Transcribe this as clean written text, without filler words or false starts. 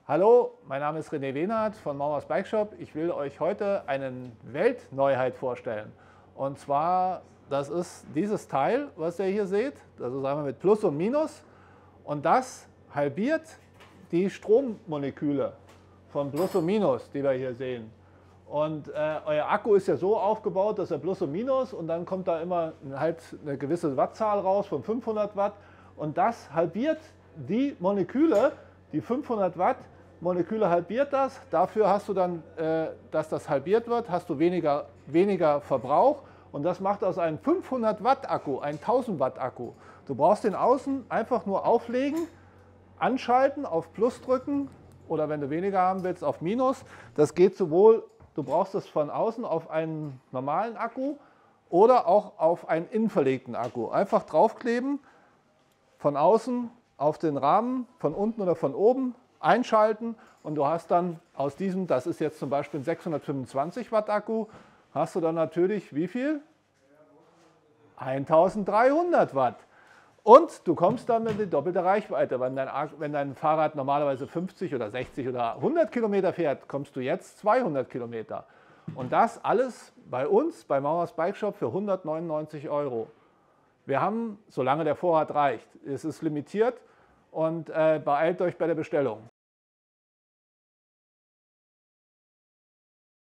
Hallo, mein Name ist René Wehnert von Mauers Bike Shop. Ich will euch heute eine Weltneuheit vorstellen. Und zwar, das ist dieses Teil, was ihr hier seht, also sagen wir mit Plus und Minus. Und das halbiert die Strommoleküle von Plus und Minus, die wir hier sehen. Und euer Akku ist ja so aufgebaut, dass er Plus und Minus und dann kommt da immer halt eine gewisse Wattzahl raus von 500 Watt. Und das halbiert die Moleküle, die 500 Watt Moleküle halbiert das. Dafür hast du dann, dass das halbiert wird, hast du weniger Verbrauch. Und das macht aus einem 500 Watt Akku einen 1000 Watt Akku. Du brauchst den außen einfach nur auflegen, anschalten, auf Plus drücken oder wenn du weniger haben willst, auf Minus. Das geht sowohl, du brauchst es von außen auf einen normalen Akku oder auch auf einen innenverlegten Akku. Einfach draufkleben, von außen auf den Rahmen, von unten oder von oben, einschalten und du hast dann aus diesem, das ist jetzt zum Beispiel ein 625 Watt Akku, hast du dann natürlich wie viel? 1300 Watt. Und du kommst dann mit die doppelte Reichweite. Wenn dein Fahrrad normalerweise 50 oder 60 oder 100 Kilometer fährt, kommst du jetzt 200 Kilometer. Und das alles bei uns, bei Mauers Bike Shop für 199 €. Wir haben, solange der Vorrat reicht, es ist limitiert und beeilt euch bei der Bestellung.